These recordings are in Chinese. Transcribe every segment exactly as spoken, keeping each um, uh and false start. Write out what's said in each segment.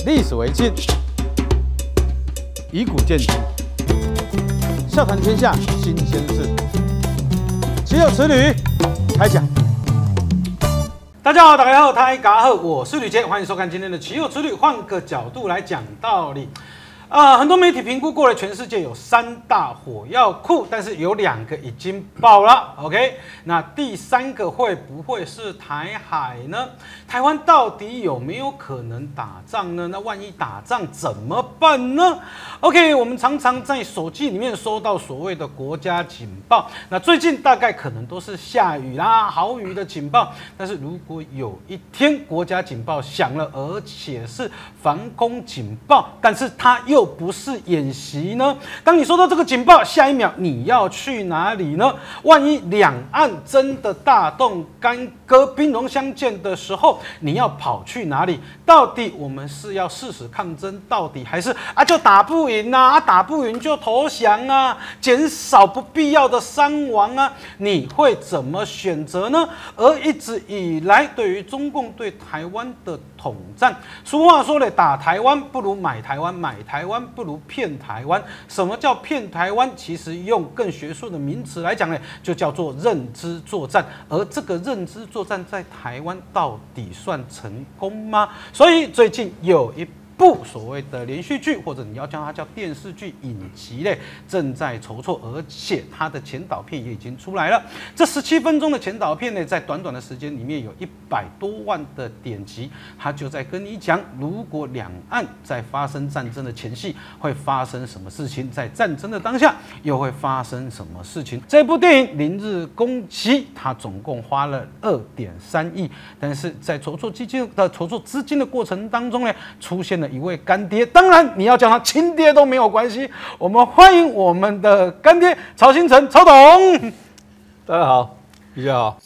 历史为镜，以古鉴今，笑谈天下新鲜事，岂有此理！开讲。大家好，大家好，大家好，我是吕杰，欢迎收看今天的《岂有此理》，换个角度来讲道理。啊、呃，很多媒体评估过了，全世界有三大火药库，但是有两个已经爆了。OK， 那第三个会不会是台海呢？台湾到底有没有可能打仗呢？那万一打仗怎么办呢 ？OK， 我们常常在手机里面收到所谓的国家警报，那最近大概可能都是下雨啦、豪雨的警报。但是如果有一天国家警报响了，而且是防空警报，但是它又又不是演习呢？当你收到这个警报，下一秒你要去哪里呢？万一两岸真的大动干戈、兵戎相见的时候，你要跑去哪里？到底我们是要誓死抗争到底，还是啊就打不赢啊，啊打不赢就投降啊，减少不必要的伤亡啊？你会怎么选择呢？而一直以来，对于中共对台湾的统战，俗话说了，打台湾不如买台湾，买台湾不如骗台湾。什么叫骗台湾？其实用更学术的名词来讲呢，就叫做认知作战。而这个认知作战在台湾到底算成功吗？所以最近有一部所谓的连续剧，或者你要叫它叫电视剧影集嘞，正在筹措，而且它的前导片也已经出来了。这十七分钟的前导片呢，在短短的时间里面有一百多万的点击，它就在跟你讲，如果两岸在发生战争的前夕会发生什么事情，在战争的当下又会发生什么事情。这部电影《零日攻击》，它总共花了二点三亿，但是在筹措基金的筹措资金的过程当中呢，出现了一位干爹，当然你要叫他亲爹都没有关系。我们欢迎我们的干爹曹兴诚，曹董。 大家好，比较好。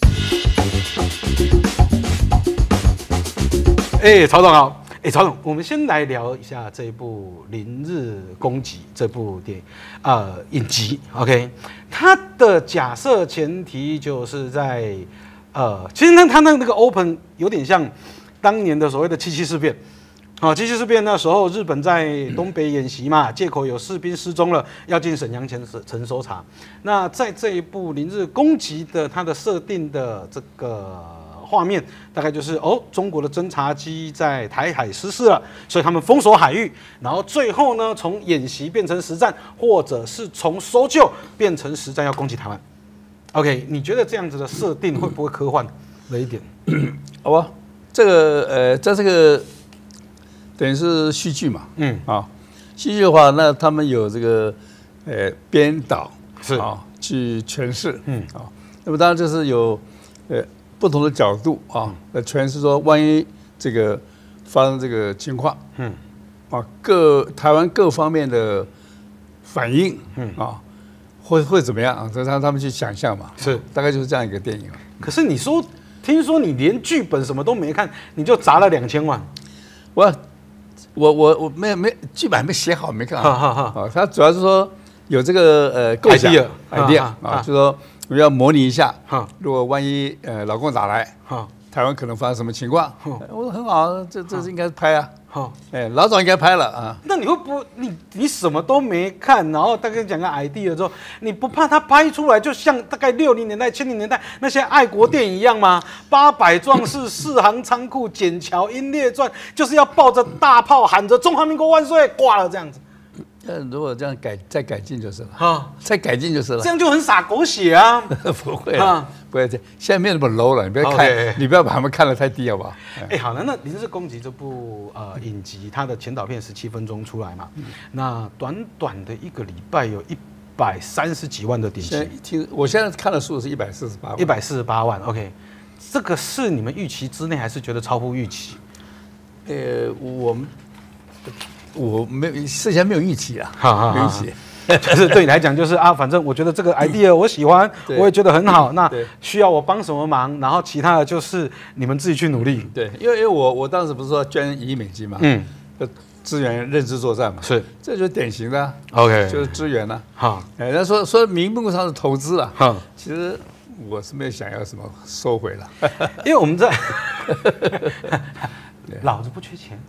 哎、欸，曹董好。哎、欸，曹董，我们先来聊一下这一部《零日攻击》这部电影，呃，影集。OK， 它的假设前提就是在，呃，其实呢，它那那个 open 有点像当年的所谓的七七事变。啊，七七事变那时候，日本在东北演习嘛，借口有士兵失踪了，要进沈阳城城搜查。那在这一部《零日攻击》的它的设定的这个画面，大概就是哦，中国的侦察机在台海失事了，所以他们封锁海域，然后最后呢，从演习变成实战，或者是从搜救变成实战要攻击台湾。OK， 你觉得这样子的设定会不会科幻了一点？ 好吧，这个呃，在这个。等于是戏剧嘛，嗯啊，戏剧的话，那他们有这个呃编导是啊去诠释，嗯啊，那么当然就是有呃不同的角度啊来诠释说，万一这个发生这个情况，嗯啊各台湾各方面的反应，嗯啊会会怎么样啊？这让他们去想象嘛， 是大概就是这样一个电影。 可是你说，听说你连剧本什么都没看，你就砸了两千万， 我。我我我没没剧本还没写好，没看好啊。他主要是说有这个呃构想 idea 啊，就说我们要模拟一下，如果万一呃老共打来，台湾可能发生什么情况？我说很好，这这是应该拍啊。哎，老早应该拍了啊。 那你会不会你你什么都没看，然后大概讲个 idea 之后，你不怕他拍出来就像大概六零年代、七零年代那些爱国电影一样吗？八百壮士、四行仓库、笕桥、英烈传，就是要抱着大炮喊着中华民国万岁，挂了这样子。 那如果这样改再改进就是了，哈，再改进就是了， 这样就很洒狗血啊！ 不会啊，不会这样，现在没有那么 low 了，你不要看， okay. 你不要把他们看得太低，好不好？ 哎、欸，好了，那《零日攻击》这部呃影集，它的前导片十七分钟出来嘛，嗯、那短短的一个礼拜有一百三十几万的点击。 听，我现在看的数是一百四十八万， 一百四十八万。OK， 这个是你们预期之内，还是觉得超乎预期？ 呃，我们。我没有事先没有预期啊，没有预期， 就是对你来讲就是啊，反正我觉得这个 idea 我喜欢，我也觉得很好，那需要我帮什么忙，然后其他的就是你们自己去努力。 对，因为因为我我当时不是说捐一亿美金嘛，嗯，支援认知作战嘛，是，这就是典型的、啊、，OK， 就是支援了、啊。好，哎，那说说名目上是投资了，哈，其实我是没有想要什么收回了， 因为我们在老子不缺钱。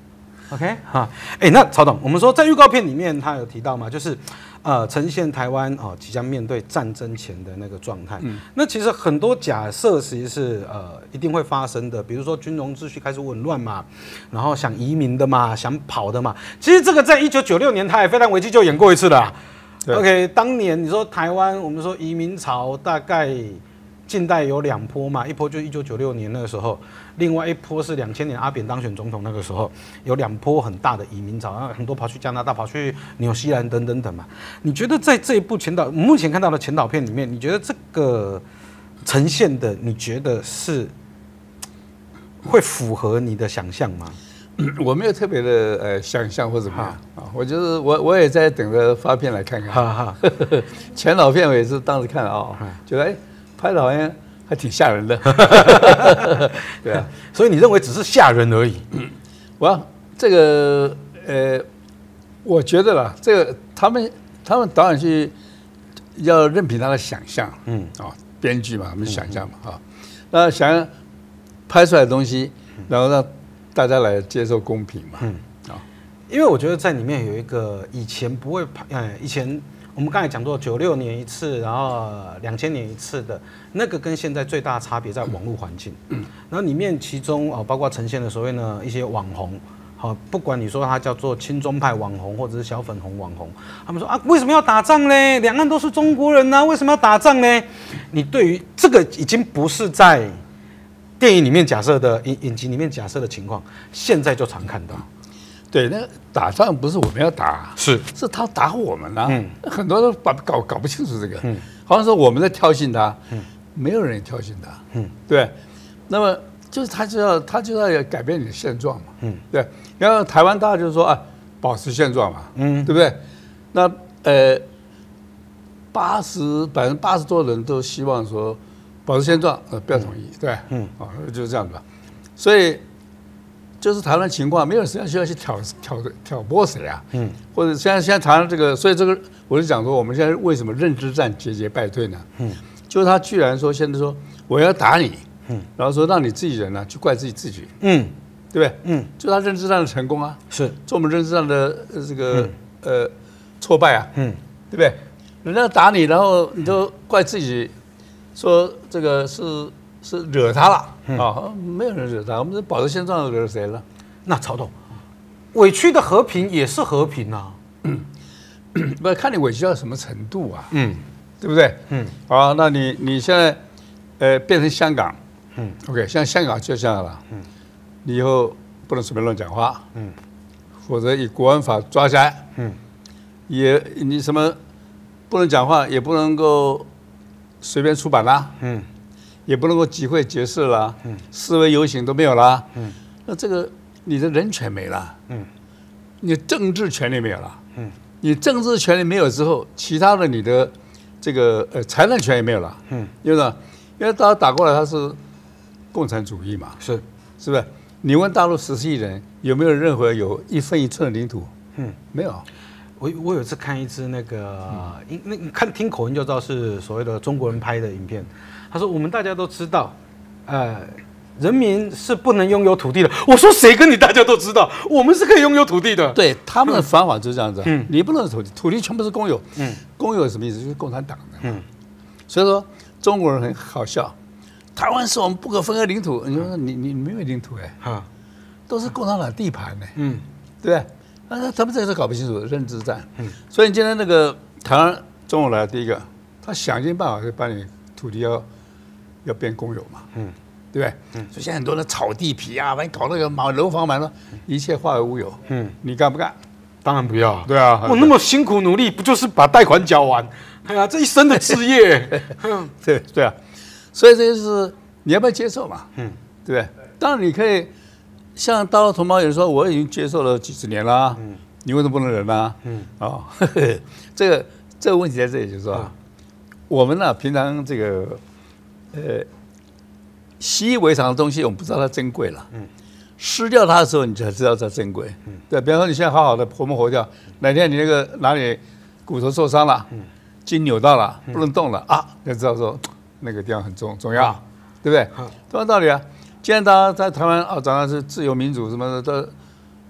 OK， 哈，哎，那曹董，我们说在预告片里面他有提到嘛，就是呃呈现台湾哦即将面对战争前的那个状态。嗯，那其实很多假设其实是呃一定会发生的，比如说军容秩序开始紊乱嘛，然后想移民的嘛，想跑的嘛。其实这个在一九九六年台海飞弹危机就演过一次了啦。OK， 当年你说台湾，我们说移民潮大概近代有两波嘛，一波就是一九九六年那个时候，另外一波是两千年阿扁当选总统那个时候，有两波很大的移民潮，很多跑去加拿大、跑去纽西兰等等等嘛。你觉得在这一部前导，目前看到的前导片里面，你觉得这个呈现的，你觉得是会符合你的想象吗？ 我没有特别的呃想象或怎么样啊，我就是我我也在等着发片来看看。前导片我也是当时看啊，觉得哎。拍的好像还挺吓人的，对啊， 所以你认为只是吓人而已？ 嗯，我这个呃，我觉得啦，这个他们他们导演去要任凭他的想象，嗯啊，编剧嘛，他们想象嘛啊，那想拍出来的东西，然后让大家来接受公平嘛，嗯啊， 因为我觉得在里面有一个以前不会拍，哎，以前。我们刚才讲过，九六年一次，然后两千年一次的那个，跟现在最大的差别在网络环境。嗯，然后里面其中哦，包括呈现的所谓呢一些网红，好，不管你说它叫做亲中派网红或者是小粉红网红，他们说啊，为什么要打仗呢？两岸都是中国人啊，为什么要打仗呢？你对于这个已经不是在电影里面假设的影影集里面假设的情况，现在就常看到。 对，那打仗不是我们要打， 是是他打我们啊。嗯，很多人把搞搞不清楚这个，嗯，好像说我们在挑衅他，嗯，没有人挑衅他，嗯，对。那么就是他就要他就要改变你的现状嘛，嗯，对。然后台湾大家就是说啊，保持现状嘛，嗯，对不对？那呃，八十百分之八十多的人都希望说保持现状，呃，不要统一，对，嗯，啊，就是这样子吧。所以。就是台湾情况，没有谁需要去挑挑挑拨谁啊？嗯，或者现在现在台湾这个，所以这个我就讲说，我们现在为什么认知战节节败退呢？嗯，就是他居然说现在说我要打你，嗯，然后说让你自己人呢、啊、去怪自己自己，嗯，对不对？嗯，就他认知战的成功啊， 是做我们认知战的这个、嗯、呃挫败啊，嗯，对不对？人家打你，然后你就怪自己，说这个是。是惹他了啊、嗯哦！没有人惹他，我们是保持现状，惹谁了？ 那曹董，委屈的和平也是和平啊， 嗯、不看你委屈到什么程度啊？嗯，对不对？嗯，好，那你你现在呃变成香港，嗯 ，OK， 现在香港就这样了，嗯，你以后不能随便乱讲话，嗯，否则以国安法抓起来，嗯，也你什么不能讲话，也不能够随便出版啦，嗯。也不能够集会结社啦，嗯，示威游行都没有啦，嗯，那这个你的人权没了，嗯，你政治权利没有了，嗯，你政治权利没有之后，其他的你的这个呃财产权也没有了，嗯，因为呢，因为大家打过来他是共产主义嘛， 是是不是？你问大陆十四亿人有没有任何有一分一寸的领土？嗯，没有。 我我有一次看一支那个，嗯、那你看听口音就知道是所谓的中国人拍的影片。他说：“我们大家都知道，呃，人民是不能拥有土地的。”我说：“谁跟你大家都知道？我们是可以拥有土地的。” 对，他们的方法就是这样子。嗯，你不能土地，土地全部是公有。嗯，公有什么意思？就是共产党的。嗯，所以说中国人很好笑，台湾是我们不可分割领土。你说你你没有领土哎，哈，都是共产党地盘呢。嗯，对不对？那他们这是搞不清楚认知战。嗯，所以今天那个台湾中国来第一个，他想尽办法就把你土地要。要变公有嘛，嗯，对不对？嗯，所以现在很多人炒地皮啊，把你搞那个买楼房买了，一切化为乌有。嗯，你干不干？ 当然不要。 对啊， 我那么辛苦努力，不就是把贷款缴完？哎呀，这一生的事业。 对对啊，所以这就是你要不要接受嘛？嗯，对不对？当然你可以像大陆同胞也说，我已经接受了几十年了，嗯，你为什么不能忍呢？嗯，哦，这个这个问题在这里就是说，我们呢平常这个。呃，习以为常的东西，我们不知道它珍贵了。嗯，失掉它的时候，你才知道它珍贵。嗯，对，比方说你现在好好的活蹦活跳，哪天你那个哪里骨头受伤了，嗯，筋扭到了，不能动了啊，就知道说那个地方很重重要，对不对？同样道理啊，既然大家在台湾啊，长得是自由民主什么的，都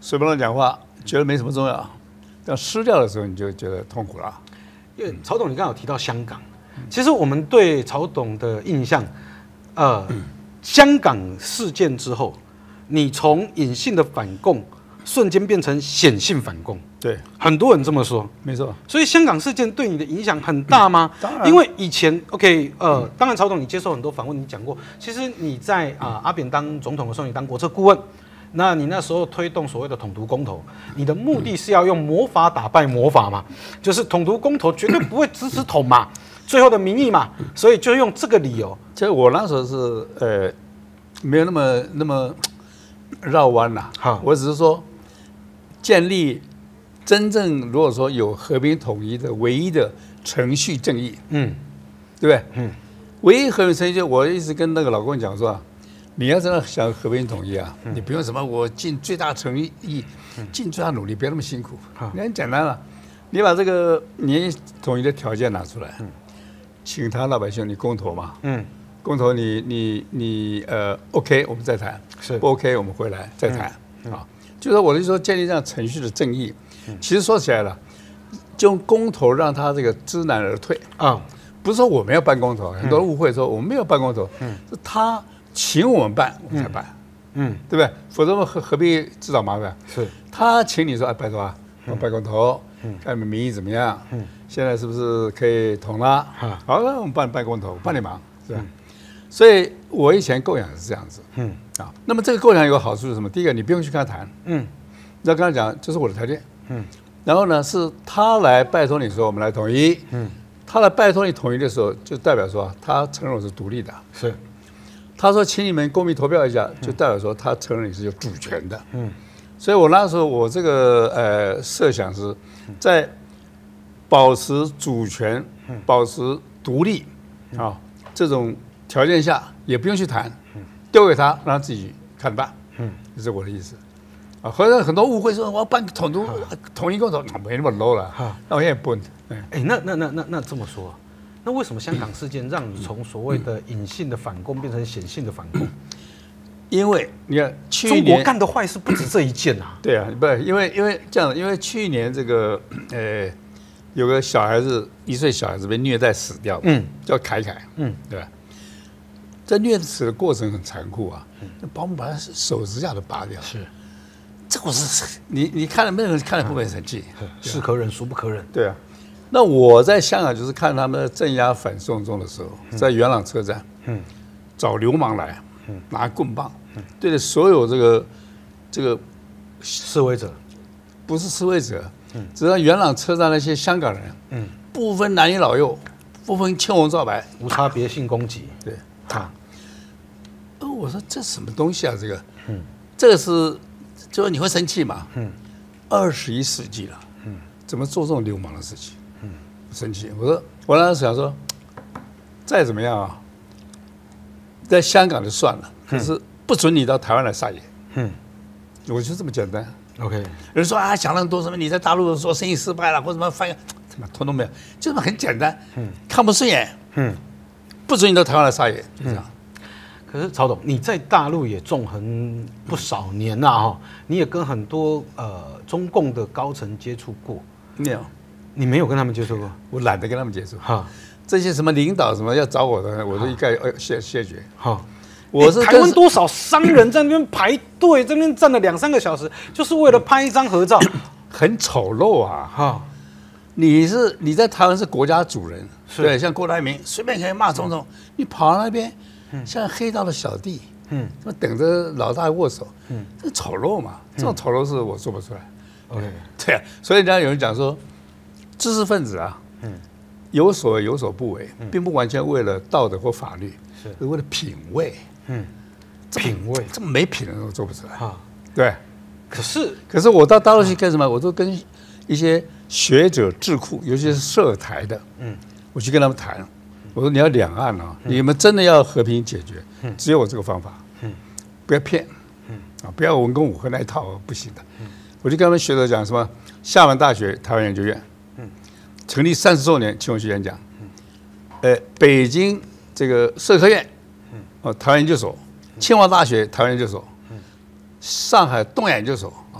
随便乱讲话，觉得没什么重要，但失掉的时候你就觉得痛苦了。 因为曹董，你刚刚有提到香港，其实我们对曹董的印象，呃，香港事件之后，你从隐性的反共瞬间变成显性反共， 对， 很多人这么说， 没错。 所以香港事件对你的影响很大吗？ 嗯、当然， 因为以前 OK， 呃，当然曹董你接受很多访问，你讲过，其实你在啊、呃、阿扁当总统的时候，你当国策顾问。那你那时候推动所谓的统独公投，你的目的是要用魔法打败魔法嘛？就是统独公投绝对不会支持统嘛，最后的民意嘛，所以就用这个理由。 其实我那时候是呃没有那么那么绕弯啦，我只是说建立真正如果说有和平统一的唯一的程序正义，嗯，对不对？嗯，唯一和平程序，我一直跟那个老公讲说。你要真的想和平统一啊，嗯、你不用什么我尽最大诚意，尽最大努力，别那么辛苦。嗯、你很简单了，你把这个你统一的条件拿出来，嗯、请他老百姓你公投嘛，嗯，公投你你你呃 OK 我们再谈，是不 OK 我们回来再谈、嗯嗯、啊。就是我就说建立这样程序的正义，嗯、其实说起来了，就用公投让他这个知难而退啊、嗯，不是说我们要办公投，很多人误会说我们没有办公投，嗯，是他。请我们办，我们才办，嗯，对不对？否则我们何何必自找麻烦？是他请你说，哎，拜托啊，我办公投，嗯，看你们民意怎么样？嗯，现在是不是可以统了？好，那我们办办公投，帮你忙，是吧？所以我以前构想是这样子，嗯啊。那么这个构想有个好处是什么？第一个，你不用去跟他谈，嗯，要跟他讲，这是我的条件，嗯。然后呢，是他来拜托你说我们来统一，嗯，他来拜托你统一的时候，就代表说他承认我是独立的，是。他说：“请你们公民投票一下，就代表说他承认你是有主权的。”嗯，所以我那时候我这个呃设想是，在保持主权、保持独立啊这种条件下，也不用去谈，丢给他让他自己看办。嗯，这是我的意思。啊，好像很多误会说我要办统独统一公投，没那么 low 了。那我也不， 哎，那那那那那这么说。那为什么香港事件让你从所谓的隐性的反共变成显性的反共？ 因为你看，去年中国干的坏事不止这一件啊。 对啊，不，因为因为这样，因为去年这个呃，有个小孩子一岁小孩子被虐待死掉，嗯，叫凯凯，嗯，对吧？在虐死的过程很残酷啊，保姆把他手指甲都拔掉，是，这我是你你看了没有人看了会不会很生气？ 是可忍孰不可忍？ 对啊。那我在香港就是看他们镇压反送中的时候，在元朗车站，嗯，找流氓来，嗯，拿棍棒，嗯，对着所有这个这个示威者， 不是示威者，嗯，只要元朗车站那些香港人，嗯，不分男女老幼，不分青红皂白， 无差别性攻击， 对，他，哦，我说这什么东西啊？这个，嗯，这个是，就说你会生气嘛？嗯，二十一世纪了，嗯，怎么做这种流氓的事情？生气，我说，我当时想说，再怎么样啊，在香港就算了，可是不准你到台湾来撒野，嗯，我就这么简单。 OK， 有人说啊，讲那么多什么你在大陆做生意失败了，或者什么翻译，他妈通通没有，就这么很简单，嗯，看不顺眼，嗯，不准你到台湾来撒野，就这样。 可是曹董，你在大陆也纵横不少年呐，哈，你也跟很多呃中共的高层接触过， 没有。 你没有跟他们接触过？ 我懒得跟他们接触。哈，这些什么领导什么要找我的，我都一概谢谢绝。哈， 我是台湾多少商人在那边排队，这边站了两三个小时，就是为了拍一张合照， 很丑陋啊！哈，你是你在台湾是国家主人，对，像郭台铭随便可以骂总统，你跑到那边，像黑道的小弟，嗯，等着老大握手，嗯，这丑陋嘛，这种丑陋是我做不出来。OK， 对啊，所以人家有人讲说。知识分子啊，嗯，有所为有所不为，并不完全为了道德或法律，是为了品味，嗯， 品味这么没品的都做不出来啊。对， 可是可是我到大陆去干什么？我都跟一些学者智库，尤其是涉台的，嗯，我去跟他们谈。我说你要两岸啊，你们真的要和平解决，只有我这个方法，嗯，不要骗，嗯啊，不要文攻武吓那一套不行的。我就跟他们学者讲什么，厦门大学台湾研究院。成立三十周年，请我去演讲。呃，北京这个社科院，哦，台湾研究所，清华大学台湾研究所，上海东亚研究所啊，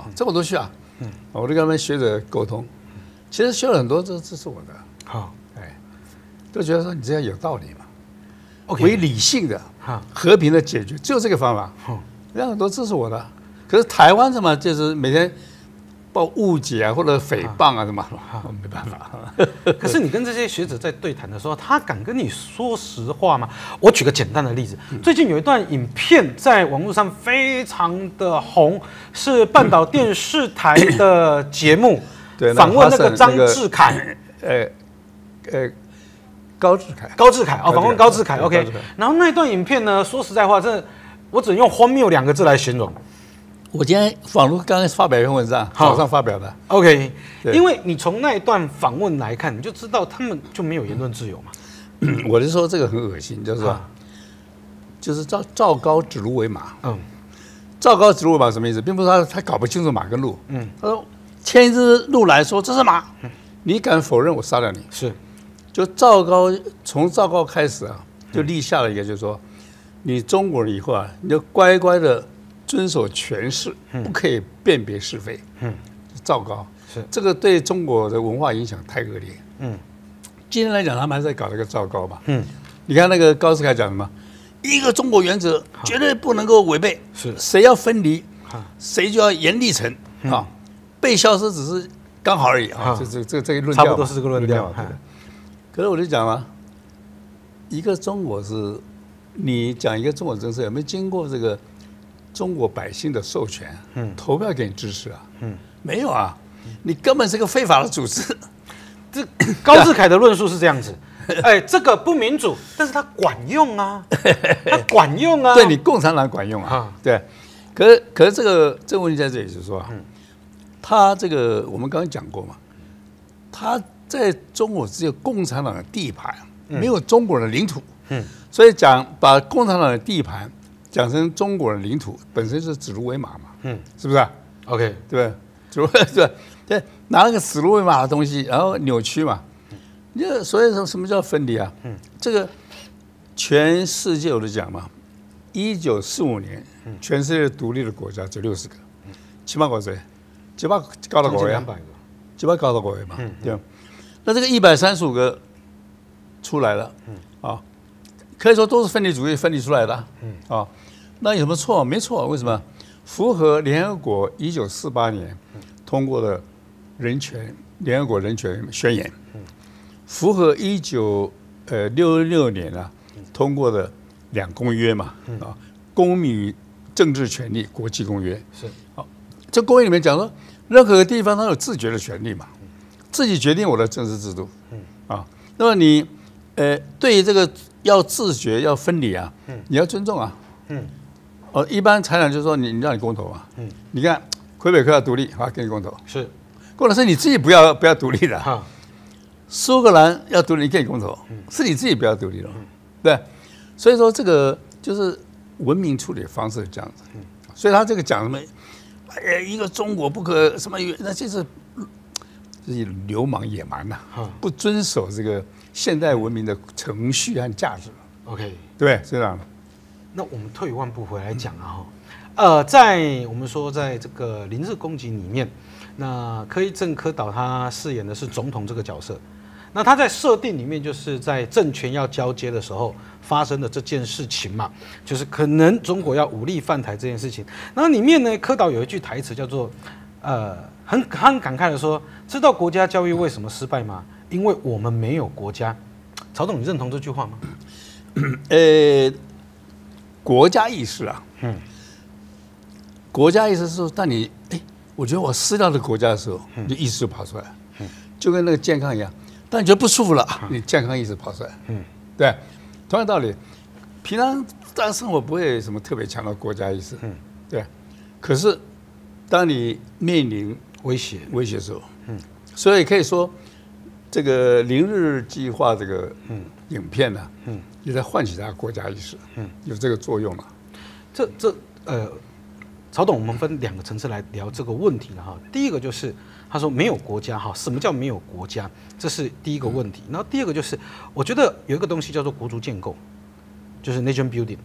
啊，这我都去啊，嗯，我都跟他们学者沟通，其实学了很多，这这是我的，好，哎，都觉得说你这样有道理嘛 ，OK， 为理性的、和平的解决，只有这个方法，嗯，让很多这是我的，可是台湾什么就是每天报误解啊或者诽谤啊什么，没办法。 可是你跟这些学者在对谈的时候，他敢跟你说实话吗？我举个简单的例子，最近有一段影片在网络上非常的红，是半岛电视台的节目，访问那个张志凯， 呃呃，高志凯， 高志凯哦，访问高志凯 ，OK。然后那段影片呢，说实在话，这我只能用荒谬两个字来形容。 我今天网络刚刚发表一篇文章，早上发表的。 OK， 因为你从那一段访问来看，你就知道他们就没有言论自由嘛。 我就说这个很恶心，就是说，就是赵赵高指鹿为马。嗯，赵高指鹿为马什么意思？并不是他他搞不清楚马跟鹿。嗯，他说牵一只鹿来说这是马，你敢否认我杀了你？ 是， 就赵高从赵高开始啊，就立下了一个，就是说，你中国人以后啊，你就乖乖的。遵守权势，不可以辨别是非。嗯，赵高是这个对中国的文化影响太恶劣。嗯，今天来讲，他们还在搞那个赵高嘛。嗯，你看那个高志凯讲什么？一个中国原则绝对不能够违背。是，谁要分离，谁就要严厉惩。啊，被消失只是刚好而已啊。这这这这个论调， 差不多是这个论调。 可是我就讲了，一个中国是，你讲一个中国政策有没有经过这个？中国百姓的授权，嗯，投票给你支持啊，嗯，没有啊，你根本是个非法的组织。 这高志凯的论述是这样子，哎，这个不民主，但是它管用啊，它管用啊， 对你共产党管用啊，对。可是可是这个这个问题在这里就是说啊，他这个我们刚刚讲过嘛，他在中国只有共产党的地盘，没有中国人的领土，嗯，所以讲把共产党的地盘。讲成中国的领土本身是指鹿为马嘛，嗯，是不是、啊、 ？OK， 对不对？指对对，拿那个指鹿为马的东西，然后扭曲嘛。你所以说什么叫分离啊？嗯，这个全世界我都讲嘛，一九四五年，全世界独立的国家只有六十个，起码高谁？起码高到国呀，起码高到国嘛，对。那这个一百三十五个出来了，啊。可以说都是分离主义分离出来的，嗯啊，那有什么错？没错，为什么？符合联合国一九四八年通过的人权联合国人权宣言，符合一九呃六六年啊通过的两公约嘛，啊，公民与政治权利国际公约是好，这公约里面讲说，任何地方都有自决的权利嘛，自己决定我的政治制度，啊，那么你呃对于这个。要自觉，要分离啊！你要尊重啊！嗯，哦，一般财产就是说你，你让你公投啊！嗯，你看魁北克要独立，好，给你公投。 是， 或者是你自己不要不要独立的。哈，苏格兰要独立，给你公投，是你自己不要独立了。对，所以说这个就是文明处理方式这样子。所以他这个讲什么？哎，一个中国不可什么？那就是就是流氓野蛮呐！不遵守这个。现代文明的程序和价值 ，OK， 对，是这样的。 那我们退一万步回来讲啊，哈，呃，在我们说在这个《零日攻击》里面，那柯一正柯导他饰演的是总统这个角色，那他在设定里面就是在政权要交接的时候发生的这件事情嘛，就是可能中国要武力犯台这件事情。然后里面呢，柯导有一句台词叫做，呃，很很感慨的说，知道国家教育为什么失败吗？因为我们没有国家。曹董，你认同这句话吗？ 呃，国家意识啊，嗯，国家意识是说，当你哎，我觉得我失掉了国家的时候，你就意识就跑出来，嗯，就跟那个健康一样。当你觉得不舒服了，你健康意识跑出来，嗯，对，同样道理，平常大家生活不会什么特别强调国家意识，嗯，对，可是当你面临威胁威胁的时候，嗯，所以可以说。这个零日计划这个影片呢、啊，嗯，也在唤起大家国家意识，嗯，有这个作用了。 这这呃，曹董，我们分两个层次来聊这个问题了哈。第一个就是他说没有国家哈，什么叫没有国家？这是第一个问题。然后第二个就是，我觉得有一个东西叫做国族建构，就是 nation building。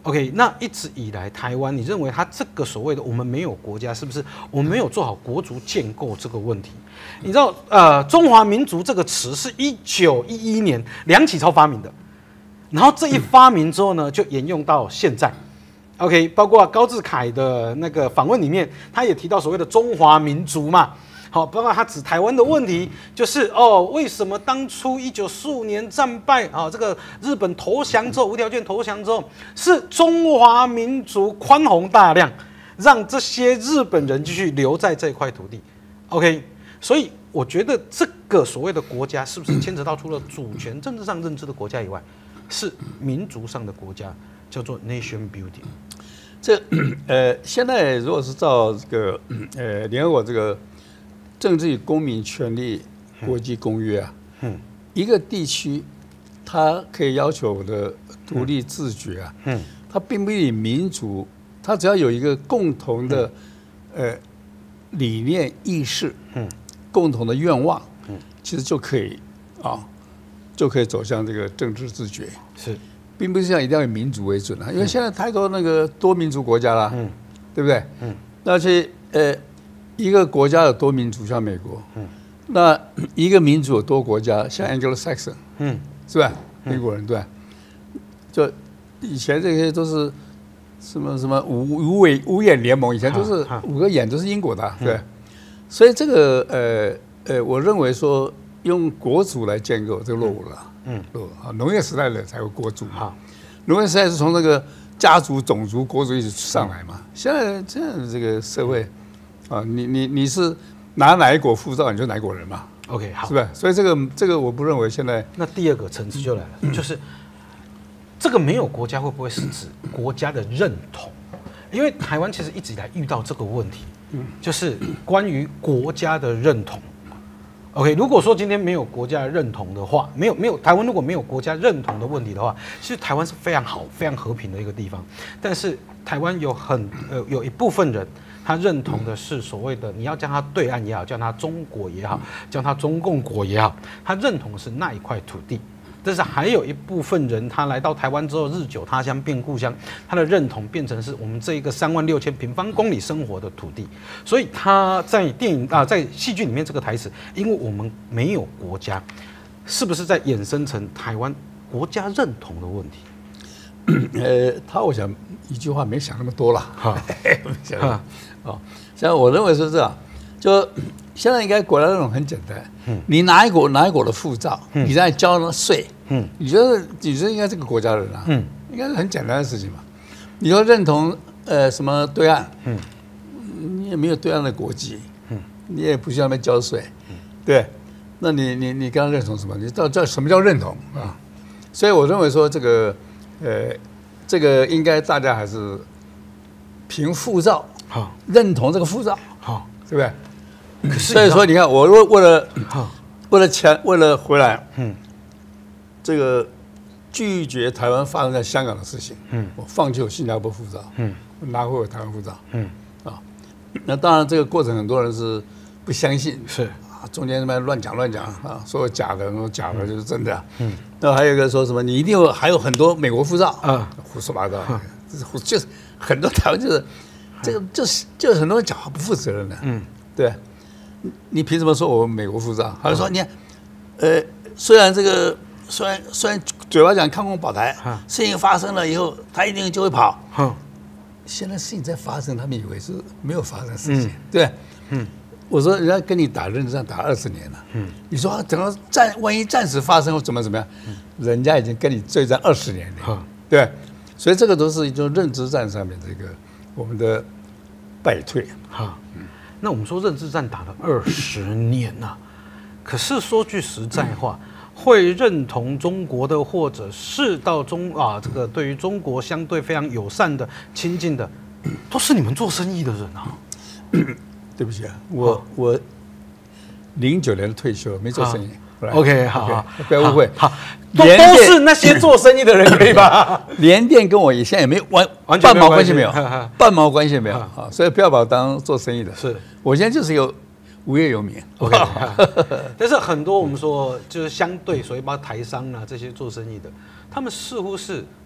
OK， 那一直以来台湾，你认为它这个所谓的我们没有国家，是不是我们没有做好国族建构这个问题？你知道，呃，中华民族这个词是一九一一年梁启超发明的，然后这一发明之后呢，就沿用到现在。OK， 包括高志凯的那个访问里面，他也提到所谓的中华民族嘛。好，包括他指台湾的问题，就是哦，为什么当初一九四五年战败啊，这个日本投降之后，无条件投降之后，是中华民族宽宏大量，让这些日本人继续留在这块土地。OK， 所以我觉得这个所谓的国家，是不是牵扯到除了主权政治上认知的国家以外，是民族上的国家，叫做 nation building。 这呃，现在如果是照这个呃联合国这个政治与公民权利国际公约啊，嗯，一个地区它可以要求的独立自决啊，嗯，它并不以民族，它只要有一个共同的呃理念意识，嗯，共同的愿望，嗯，其实就可以啊，就可以走向这个政治自决， 是， 并不是像一定要以民族为准啊，因为现在太多那个多民族国家了，嗯，对不对？嗯，而且呃。一个国家有多民族，像美国，嗯，那一个民族有多国家，像 Anglo-Saxon， 嗯，是吧？英国人对吧？就以前这些都是什么什么五五尾五眼联盟，以前都是五个眼都是英国的，对。所以这个呃呃，我认为说用国族来建构，这个落伍了，嗯，落伍啊。农业时代的才有国族嘛，农业时代是从那个家族、种族、国族一直上来嘛。现在现在这个社会。啊，你你你是拿哪一国护照，你就哪一国人嘛 ？OK， 好， 是吧？所以这个这个我不认为现在。 那第二个层次就来了，嗯、就是这个没有国家会不会是指国家的认同？因为台湾其实一直以来遇到这个问题，嗯，就是关于国家的认同。OK， 如果说今天没有国家认同的话，没有没有台湾如果没有国家认同的问题的话，其实台湾是非常好、非常和平的一个地方。但是台湾有很呃有一部分人。他认同的是所谓的，你要叫他对岸也好，叫他中国也好，叫他中共国也好，他认同的是那一块土地。但是还有一部分人，他来到台湾之后，日久他乡变故乡，他的认同变成是我们这一个三万六千平方公里生活的土地。所以他在电影啊，在戏剧里面这个台词，因为我们没有国家，是不是在衍生成台湾国家认同的问题？ 呃，他我想一句话没想那么多了，哈，没想那么多。哦，像我认为是这样，就现在应该国家认同很简单，嗯，你哪一国哪一国的护照，嗯，你在交那税，嗯，你觉得你觉得应该这个国家人啊，嗯，应该是很简单的事情嘛。你说认同呃什么对岸，嗯，你也没有对岸的国籍，嗯，你也不需要那边交税，嗯，对，那你你你跟他认同什么？你到叫什么叫认同啊？所以我认为说这个。呃，这个应该大家还是凭护照好认同这个护照好，对不对？可是所以说你看，我为为了为了钱，为了回来，嗯，这个拒绝台湾发生在香港的事情，嗯，我放弃我新加坡护照，嗯，拿回我台湾护照，嗯啊，那当然这个过程很多人是不相信，是。中间那边乱讲乱讲啊，说假的，说假的就是真的。嗯，那还有一个说什么，你一定有还有很多美国护照啊，胡说八道，就是很多台湾就是这个就是就是很多人讲话不负责任的。嗯，对，你凭什么说我美国护照？他说你看，呃，虽然这个虽然虽然嘴巴讲抗共保台，事情发生了以后，他一定就会跑。嗯，现在事情在发生，他们以为是没有发生的事情，对，嗯。我说人家跟你打认知战打二十年了，嗯，你说等到战万一战时发生或怎么怎么样，嗯，人家已经跟你对战二十年了，嗯，对，所以这个都是一种认知战上面这个我们的败退，哈， 嗯，那我们说认知战打了二十年呐，可是说句实在话，会认同中国的或者是到中啊这个对于中国相对非常友善的亲近的，都是你们做生意的人啊。 对不起啊，我我零九年退休，没做生意。 OK， 好， 不要误会。 好，都都是那些做生意的人，可以吧？ 联电跟我现在也没完完全半毛关系没有，半毛关系没有啊，所以不要把我当做生意的。是我现在就是有无业游民。 OK， 但是很多我们说就是相对，所以包括台商啊这些做生意的，他们似乎是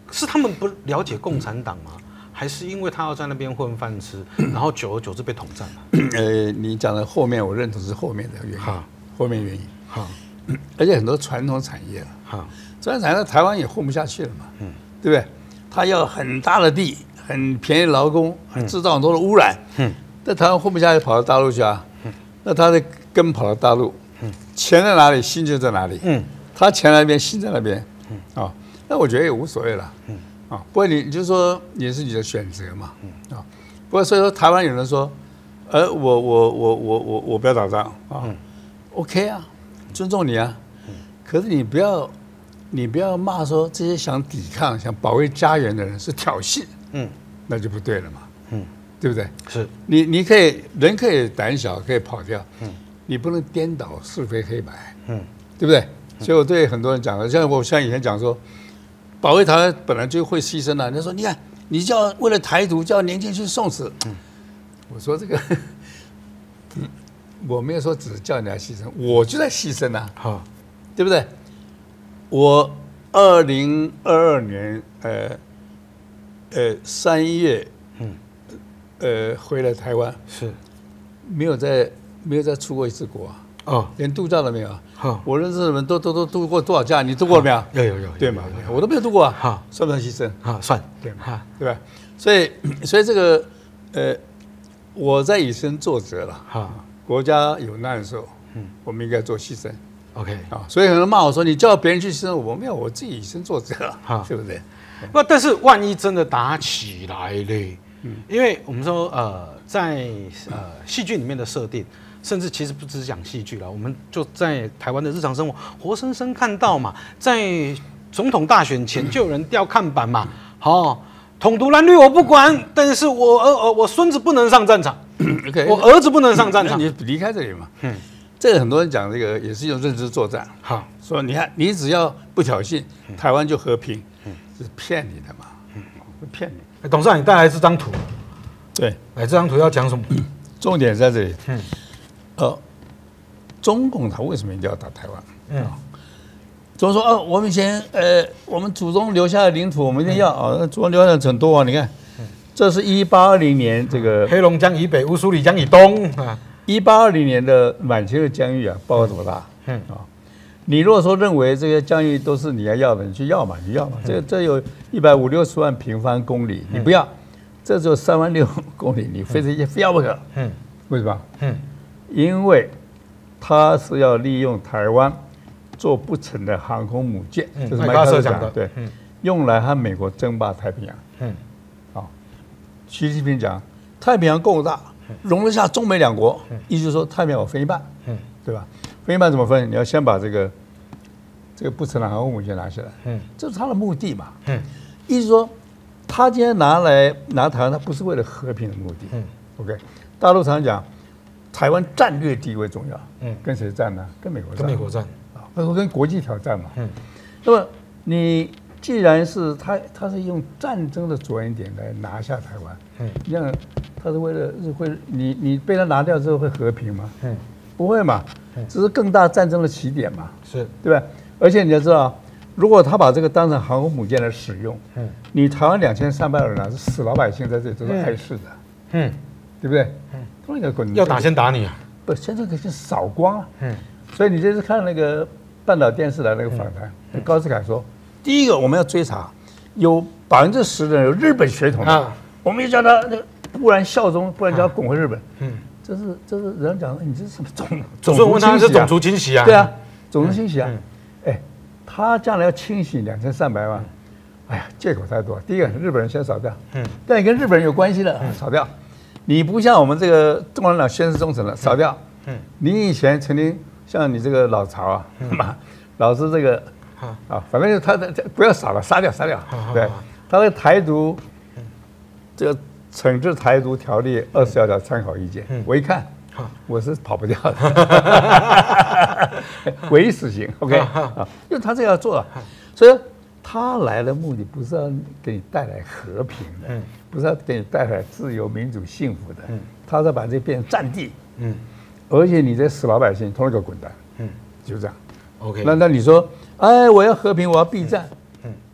是他们不了解共产党吗？还是因为他要在那边混饭吃，然后久而久之被统战了？ 呃，你讲的后面，我认同是后面的原因，后面原因。好，而且很多传统产业了，好，传统产业台湾也混不下去了嘛，嗯，对不对？他要很大的地，很便宜劳工，制造很多的污染，嗯，在台湾混不下去，跑到大陆去啊，嗯，那他的根跑到大陆，嗯，钱在哪里，心就在哪里，嗯，他钱在那边，心在那边，嗯，啊，那我觉得也无所谓了，嗯。啊，不过你你就说也是你的选择嘛，啊，不过所以说台湾有人说，呃，我我我我我我不要打仗啊，嗯，OK 啊，尊重你啊，可是你不要你不要骂说这些想抵抗、想保卫家园的人是挑衅，嗯，那就不对了嘛，嗯，对不对？是你你可以人可以胆小，可以跑掉，嗯，你不能颠倒是非黑白，嗯，对不对？所以我对很多人讲的，像我像以前讲说。保卫台湾本来就会牺牲了。人家说，你看，你叫为了台独叫年轻人去送死，嗯、我说这个，嗯、我没有说只是叫人家牺牲，我就在牺牲啊，好，对不对？我二零二二年呃呃三月，嗯，呃回了台湾，是没有再没有再出过一次国啊。哦，连度假都没有。好，我认识的人都都都度过多少假？你度过了没有？ 有有有， 对嘛？我都没有度过啊。好，算不算牺牲？ 好，算， 对嘛？对吧？所以，所以这个，呃，我在以身作则了。好，国家有难的时候，嗯，我们应该做牺牲。OK， 啊，所以有人骂我说你叫别人去牺牲，我没有，我自己以身作则了，好，对不对？ 不，但是万一真的打起来嘞，嗯，因为我们说，呃，在呃戏剧里面的设定。甚至其实不只是讲戏剧了，我们就在台湾的日常生活活生生看到嘛，在总统大选前就有人吊看板嘛，好、哦，统独蓝绿我不管，但是我儿我孙子不能上战场， okay, 我儿子不能上战场， 你离开这里嘛，嗯，这个很多人讲这个也是一种认知作战，好，说你看你只要不挑衅，台湾就和平，嗯，是骗你的嘛，嗯，骗你。 董事长，你带来这张图， 对， 来这张图要讲什么？ 重点在这里，嗯。呃，中共他为什么一定要打台湾？嗯，怎么说？哦，我们以前呃，我们祖宗留下的领土，我们一定要啊。那祖宗留下的很多啊，你看，这是一八二零年这个黑龙江以北、乌苏里江以东啊。 一八二零年的满清的疆域啊，包括多大？嗯啊，你如果说认为这些疆域都是你要要的，你去要嘛，你要嘛。这这有一百五六十万平方公里，你不要，这只有三万六公里，你非得非要不可。嗯，为什么？嗯。因为他是要利用台湾做不成的航空母舰，嗯、就是麦克阿瑟讲的，对，嗯、用来和美国争霸太平洋。嗯，好，习近平讲太平洋够大，容得下中美两国，嗯、意思就是说太平洋我分一半，嗯，对吧？分一半怎么分？你要先把这个这个不成的航空母舰拿下来，嗯，这是他的目的嘛，嗯，意思说他今天拿来拿台湾，他不是为了和平的目的，嗯 ，OK， 大陆常讲。台湾战略地位重要，嗯，跟谁战呢？跟美国战， 跟美国战啊，或者跟国际挑战嘛，嗯。那么你既然是他，他是用战争的着眼点来拿下台湾，嗯，你想他是为了是会你你被他拿掉之后会和平吗？嗯，不会嘛，只是更大战争的起点嘛，是对吧？而且你要知道，如果他把这个当成航空母舰来使用，嗯，你台湾两千三百人啊，是死老百姓在这里都是碍事的，嗯，对不对？嗯。 要打先打你啊！ 不，现在可是扫光啊。嗯，所以你这次看那个半岛电视的那个访谈，嗯、高志凯说，第一个我们要追查，有百分之十的人有日本血统啊，我们要叫他那不然效忠，不然叫他滚回日本。嗯，这是这是人家讲，你这是什么种种族清洗啊？种族清洗啊？ 对啊，种族清洗啊！哎，他将来要清洗两千三百万，哎呀，借口太多。第一个，日本人先扫掉，嗯，但跟日本人有关系的扫掉。你不像我们这个共产党宣誓忠诚了，扫掉。嗯，你以前曾经像你这个老曹啊，嘛，老是这个啊，反正他的不要扫了，杀掉，杀掉。对，他的台独，这个惩治台独条例二十二条参考意见，我一看，我是跑不掉的，唯一死刑。OK 啊，因为他这个要做，所以他来的目的不是要给你带来和平的。嗯。不是要给你带来自由、民主、幸福的，嗯，他在把这变成战地，嗯，而且你这死老百姓，通通给我滚蛋，嗯，就这样 ，OK。那那你说，哎，我要和平，我要避战，嗯，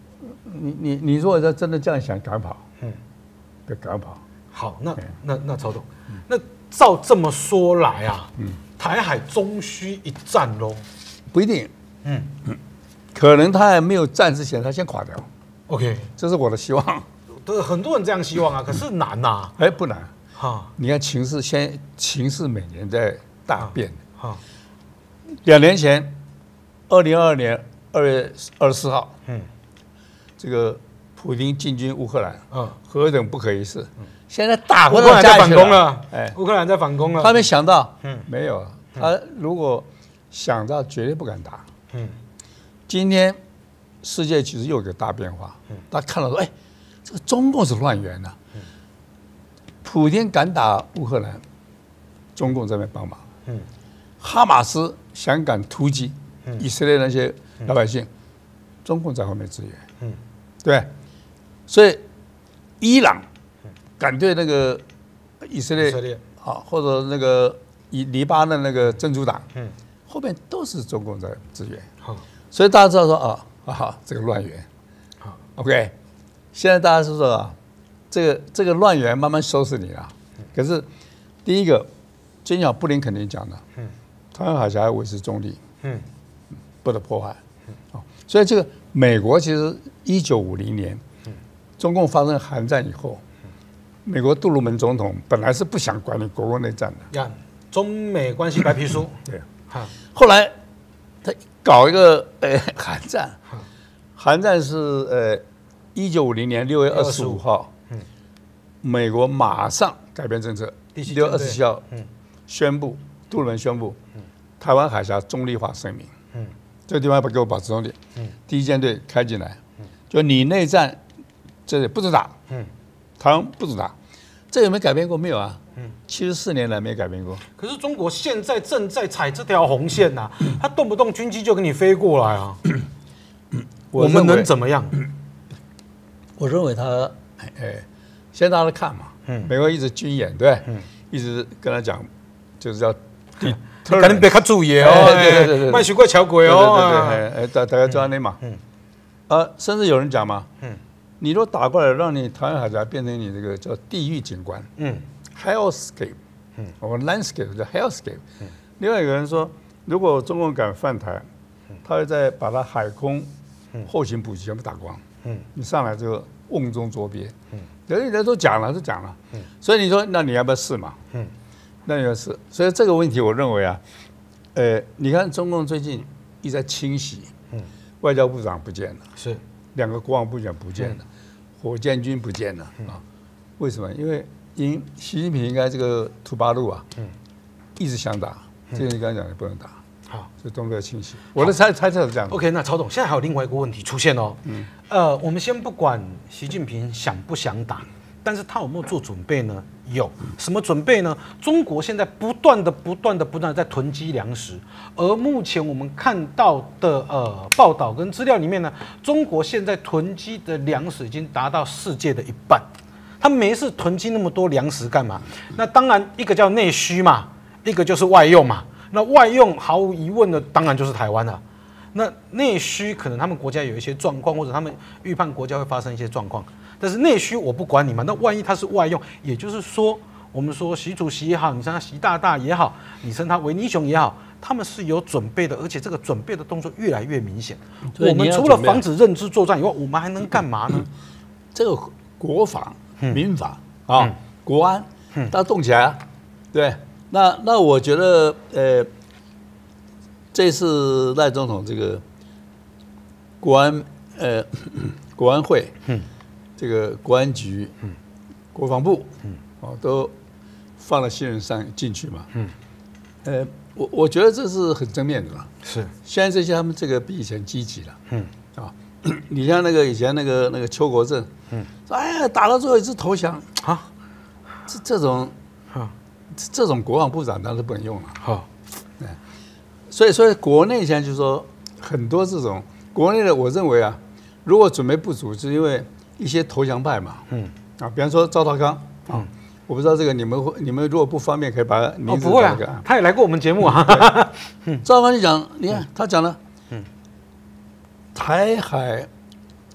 你你你如果要真的这样想，赶快跑，嗯，别赶快跑。 好，那那那曹董，那照这么说来啊，嗯，台海终须一战喽？ 不一定，嗯嗯，可能他还没有战之前，他先垮掉。 OK， 这是我的希望。 对，很多人这样希望啊，可是难呐。 哎，不难。哈，你看情势，现情势每年在大变。哈，两年前，二零二二年二月二十四号，嗯，这个普丁进军乌克兰，嗯，何等不可一世！现在打乌克兰在反攻了，哎，乌克兰在反攻了。 他没想到，嗯，没有，他如果想到，绝对不敢打。嗯，今天世界其实又有个大变化，嗯，他看到说，哎，这个中共是乱源呐，嗯，普丁敢打乌克兰，中共这边帮忙，嗯，哈马斯想敢突击以色列那些老百姓，中共在后面支援，嗯，对，所以伊朗敢对那个以色列，以色列啊，或者那个以黎巴嫩那个真主党，嗯。后面都是中共在支援，所以大家知道说啊啊这个乱源，好 ，OK， 现在大家是说啊，这个这个乱源慢慢收拾你了。可是第一个，今天布林肯定讲的，嗯，台湾海峡要维持中立，嗯，不得破坏，嗯，所以这个美国其实一九五零年，中共发生韩战以后，美国杜鲁门总统本来是不想管理国共内战的， 呀，中美关系白皮书， 对。后来他搞一个呃韩战，韩战是呃一九五零年六月二十五号，美国马上改变政策，六月二十七号宣布，杜鲁门宣布台湾海峡中立化声明，这个地方要不给我保持中立，第一舰队开进来，就你内战这里不准打，台湾不准打，这有没有改变过？没有啊。七十四年来没改变过。 可是中国现在正在踩这条红线呐、啊，他动不动军机就给你飞过来啊。我们能怎么样？ 我认为他，哎，现在大家都看嘛，嗯，美国一直军演，对，嗯，一直跟他讲，就是要， 赶紧别看注意哦，对对对对，卖奇怪桥鬼哦， 对对对，哎，大大家知道那嘛，嗯，啊，甚至有人讲嘛，嗯，你若打过来，让你台湾海峡变成你这个叫地狱景观，嗯。Hellscape， 嗯，我 landscape 叫 Hellscape。另外一个人说，如果中共敢犯台，他会再把他海空后勤补给全部打光。嗯，你上来就瓮中捉鳖。嗯，人家都讲了，都讲了。嗯，所以你说，那你要不要试嘛？嗯，那你要试。所以这个问题，我认为啊，呃，你看中共最近一直在清洗，嗯，外交部长不见了， 是两个国防部长不见了，火箭军不见了啊？为什么？因为因习近平应该这个图八路啊，嗯，一直想打，这个你刚才讲的不能打，好，所以动作清晰。我的猜猜测是这样的。 OK， 那曹董现在还有另外一个问题出现哦，嗯，呃，我们先不管习近平想不想打，但是他有没有做准备呢？有什么准备呢？中国现在不断的、不断的、不断的在囤积粮食，而目前我们看到的呃报道跟资料里面呢，中国现在囤积的粮食已经达到世界的一半。他没事囤积那么多粮食干嘛？那当然，一个叫内需嘛，一个就是外用嘛。那外用毫无疑问的，当然就是台湾了。那内需可能他们国家有一些状况，或者他们预判国家会发生一些状况。但是内需我不管你嘛，那万一它是外用，也就是说，我们说习主席也好，你称他习大大也好，你称他维尼熊也好，他们是有准备的，而且这个准备的动作越来越明显。我们除了防止认知作战以外，我们还能干嘛呢？ 这个国防。民法啊，嗯、国安，大家动起来啊！对，那那我觉得，呃，这次赖总统这个国安，呃，国安会，嗯，这个国安局，嗯，国防部，嗯，哦，都放了新人上进去嘛，嗯，呃，我我觉得这是很正面的嘛， 是， 现在这些他们这个比以前积极了，嗯，啊。你像那个以前那个那个邱国正，嗯，说哎呀打到最后一次投降啊，这这种啊，这种国防部长当然不能用了，好，哎，所以所以国内现在就说很多这种国内的，我认为啊，如果准备不足，是因为一些投降派嘛，嗯，啊，比方说赵少康啊，我不知道这个你们你们如果不方便，可以把名字打一个，他也来过我们节目啊， 赵少康就讲，你看他讲了。台海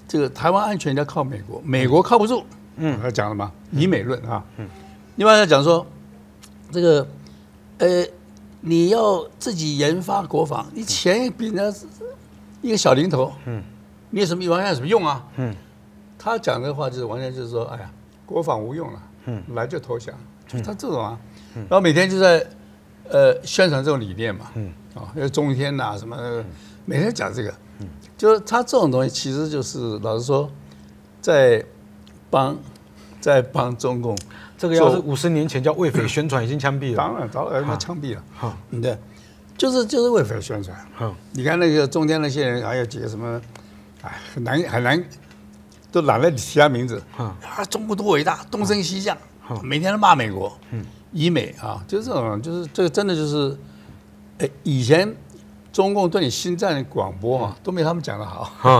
这个台湾安全要靠美国，美国靠不住。嗯，他讲了嘛，以美论啊。嗯，另外他讲说，这个呃，你要自己研发国防，你钱比人家一个小零头，嗯，你有什么完全有什么用啊？嗯，他讲的话就是完全就是说，哎呀，国防无用了，嗯，来就投降，就是他这种啊，然后每天就在呃宣传这种理念嘛，嗯，啊，因为中天呐什么，每天讲这个，嗯，就是他这种东西其实就是老实说，在帮在帮中共， 这个要是五十年前叫为匪宣传，已经枪毙了。 当然，早晚要枪毙了。好，对，就是就是为匪宣传。好，你看那个中间那些人，还有几个什么，哎，很难很难，都懒得提他名字。啊，中国多伟大，东升西降，每天都骂美国，嗯，以美啊，就是这种，就是这个真的就是，哎，以前中共对你新战广播啊，都没他们讲的好。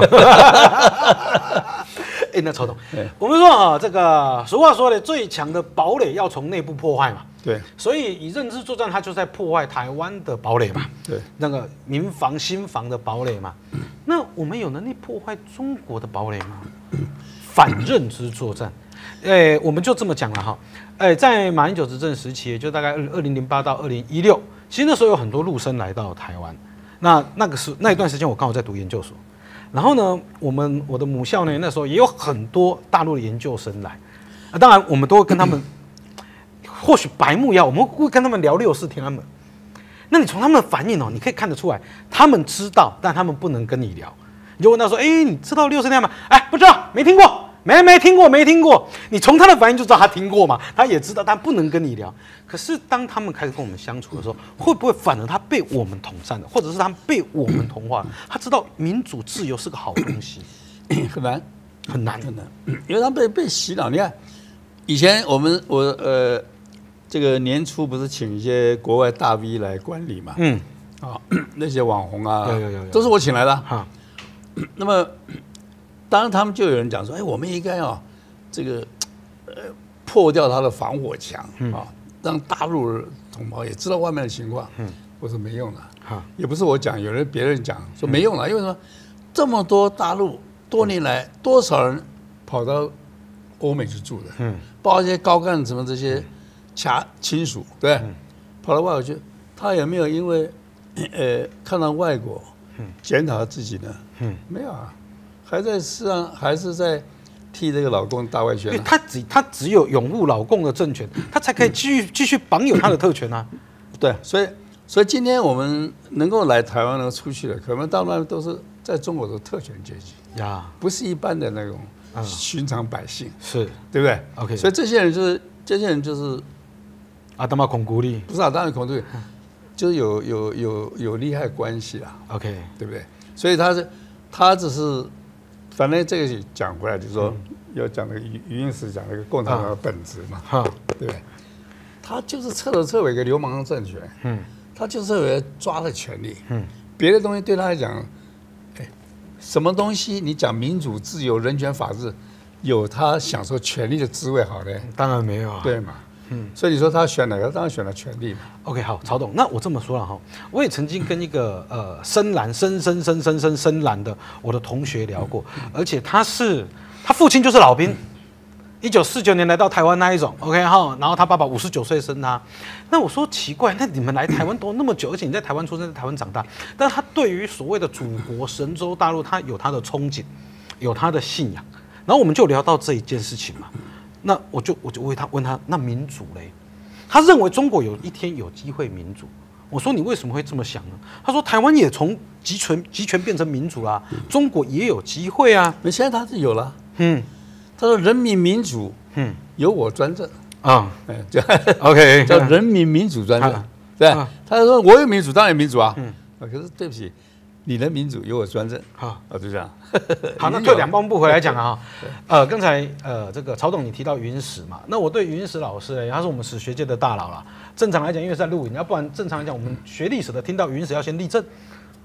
哎，那曹董，我们说啊，这个俗话说的，最强的堡垒要从内部破坏嘛。 对， 所以以认知作战，它就在破坏台湾的堡垒嘛。 对， 那个民防、心防的堡垒嘛。那我们有能力破坏中国的堡垒吗？反认知作战，哎，我们就这么讲了哈。哎，在马英九执政时期，也就大概二零零八到二零一六，其实那时候有很多陆生来到台湾。那那个时那一段时间，我刚好在读研究所。然后呢，我们我的母校呢，那时候也有很多大陆的研究生来，啊，当然我们都会跟他们，或许白目要，我们会跟他们聊六四天安门。那你从他们的反应哦，你可以看得出来，他们知道，但他们不能跟你聊。你就问他说：“哎，你知道六四天安门？哎，不知道，没听过，没没听过，没听过。”你从他的反应就知道他听过嘛，他也知道，但不能跟你聊。可是当他们开始跟我们相处的时候，会不会反而他被我们统战了，或者是他被我们同化了？他知道民主自由是个好东西， 很难， 很难， 很难，因为他被被洗脑。你看，以前我们我呃，这个年初不是请一些国外大 V 来管理嘛？嗯，啊，那些网红啊， 有有有， 都是我请来的。哈，那么当然他们就有人讲说，哎，我们应该啊，这个呃破掉他的防火墙啊。让大陆同胞也知道外面的情况，嗯，我说没用了，哈，也不是我讲，有人别人讲说没用了，因为什么？这么多大陆多年来多少人跑到欧美去住的，嗯，包括一些高干什么这些家亲属，对，嗯、跑到外国去，他有没有因为呃看到外国，检讨自己呢？嗯，没有啊，还在实际上还是在。替这个老公大外宣、啊， 因为他只他只有拥护老公的政权，他才可以继续继续绑有他的特权啊。 对，所以所以今天我们能够来台湾能够出去的，可能大部分都是在中国的特权阶级呀，不是一般的那种寻常百姓， 是对不对 ？OK， 所以这些人就是这些人就是阿达玛孔孤立， 不是阿达玛孔孤立，就是有有有有利害关系啦。 OK， 对不对？所以他是他只是。反正这个讲回来，就是说要讲那个余余英时讲那个共产党的本质嘛，啊、对不对？他就是彻头彻尾一个流氓政权，嗯，他就是为了抓了权力，嗯，别的东西对他来讲，哎，什么东西你讲民主、自由、人权、法治，有他享受权力的滋味好嘞？ 当然没有啊， 对嘛？嗯，所以你说他选哪个？当然选了权力嘛。 OK， 好，曹董，那我这么说了哈，我也曾经跟一个呃深蓝、深深深深深深蓝的我的同学聊过，而且他是他父亲就是老兵，一九四九年来到台湾那一种 ，OK 哈，然后他爸爸五十九岁生他。那我说奇怪，那你们来台湾都那么久，而且你在台湾出生，在台湾长大，但他对于所谓的祖国神州大陆，他有他的憧憬，有他的信仰。然后我们就聊到这一件事情嘛。那我就我就问他问他那民主嘞？他认为中国有一天有机会民主。我说你为什么会这么想呢？他说台湾也从集权集权变成民主啦，中国也有机会啊。 那现在他是有了，嗯，他说人民民主，嗯，由我专政啊，哎，叫 OK 叫人民民主专政，对，他说我有民主，当然有民主啊，嗯，可是对不起。你的民主由我专政，好，啊，就这样。 好，那退两步步回来讲啊，呃，刚才呃，这个曹董你提到云史嘛，那我对云史老师呢，他是我们史学界的大佬啦。正常来讲，因为在录影，要不然正常来讲，我们学历史的听到云史要先立正，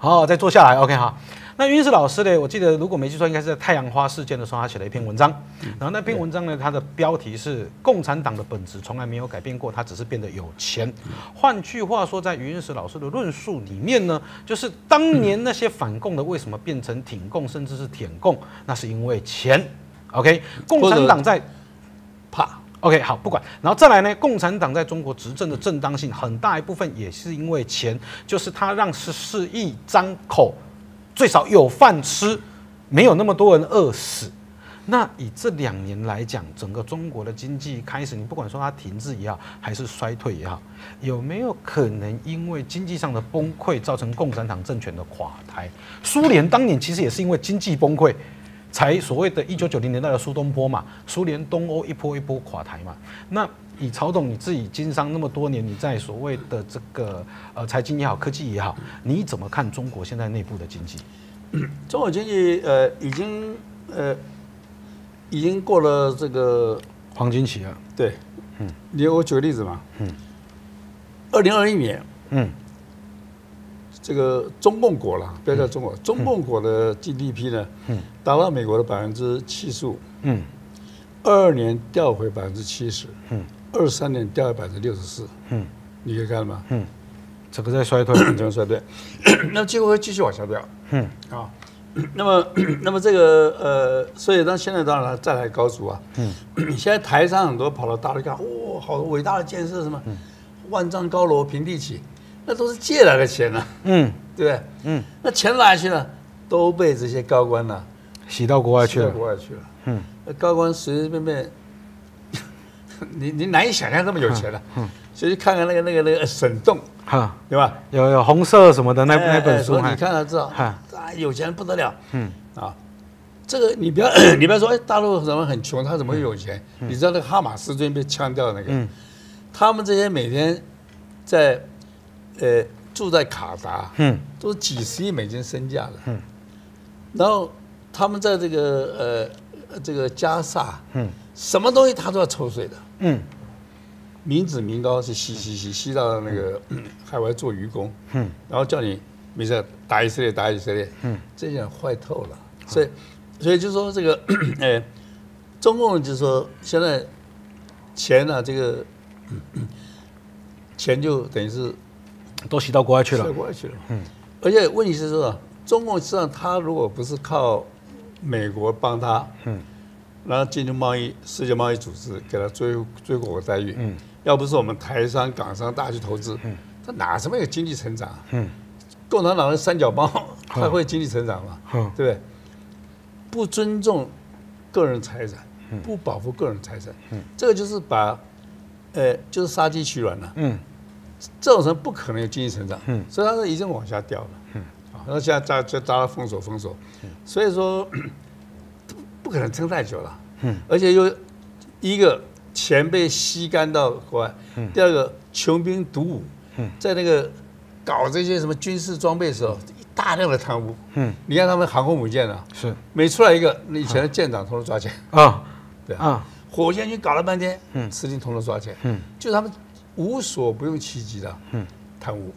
好，再坐下来 ，OK 哈。那云石老师呢？我记得如果没记错，应该是在太阳花事件的时候，他写了一篇文章。然后那篇文章呢，它的标题是“共产党的本质从来没有改变过，它只是变得有钱”。换句话说，在云石老师的论述里面呢，就是当年那些反共的为什么变成挺共，甚至是舔共，那是因为钱。OK， 共产党在怕。 OK， 好，不管，然后再来呢？共产党在中国执政的正当性，很大一部分也是因为钱，就是他让十四亿张口。最少有饭吃，没有那么多人饿死。那以这两年来讲，整个中国的经济开始，你不管说它停滞也好，还是衰退也好，有没有可能因为经济上的崩溃，造成共产党政权的垮台？苏联当年其实也是因为经济崩溃，才所谓的一九九零年代的苏东坡嘛，苏联东欧一波一波垮台嘛。那以曹董你自己经商那么多年，你在所谓的这个呃财经也好，科技也好，你怎么看中国现在内部的经济？ 嗯、中国经济呃已经呃已经过了这个黄金期了。 对，嗯，你我举个例子嘛，嗯，二零二一年，嗯，这个中共国了，不要叫中国，嗯、中共国的 G D P 呢，嗯，达到美国的百分之七十五，嗯，二二年掉回百分之七十，嗯。二三年掉到百分之六十四，嗯，你可以看到吗？ 嗯，这个在衰退， 这个衰退，那结果会继续往下掉，嗯啊，那么那么这个呃，所以当现在当然再来高足啊，嗯，现在台商很多跑到大陆看，哇、哦，好多伟大的建设什么，嗯、万丈高楼平地起，那都是借来的钱啊，嗯，对不对？嗯，那钱哪里去了？都被这些高官呢、啊、 洗到国外去了， 洗到国外去了，嗯，那高官随随便便。你你难以想象这么有钱了，嗯，所以看看那个那个那个沈栋，哈，对吧？ 有有红色什么的那那本书， 你看才知道，啊，有钱不得了，嗯啊，这个你不要你不要说，哎，大陆怎么很穷，他怎么会有钱？你知道那个哈马斯最近被枪掉的那个，他们这些每天在呃住在卡达，嗯，都是几十亿美金身价的，嗯，然后他们在这个呃这个加萨，嗯。什么东西他都要抽税的，嗯，民脂民膏是吸吸吸吸到那个、嗯、海外做渔工，嗯，然后叫你没事打以色列打以色列，嗯，这些人坏透了，所以所以就说这个，哎，中共就是说现在钱呢、啊，这个、嗯、钱就等于是都洗到国外去了， 洗到国外去了，嗯，而且问题是说，中共实际上他如果不是靠美国帮他，嗯。然后进入贸易世界贸易组织，给他追追过待遇。嗯，要不是我们台商、港商大去投资，嗯，他哪什么有经济成长？嗯，共产党的三角帮，他会经济成长吗？嗯，对不对？不尊重个人财产，不保护个人财产，嗯，这个就是把，呃，就是杀鸡取卵了。嗯，这种人不可能有经济成长。嗯，所以他是已经往下掉了。嗯，啊，那现在扎就扎了封锁封锁，所以说。不可能撑太久了，嗯，而且又一个钱被吸干到国外，嗯，第二个穷兵黩武，嗯，在那个搞这些什么军事装备的时候，大量的贪污，嗯，你看他们航空母舰啊，是每出来一个，那以前的舰长统统抓钱啊，对啊，火箭军搞了半天，嗯，司令统统抓钱，嗯，就是他们无所不用其极的，嗯，贪污。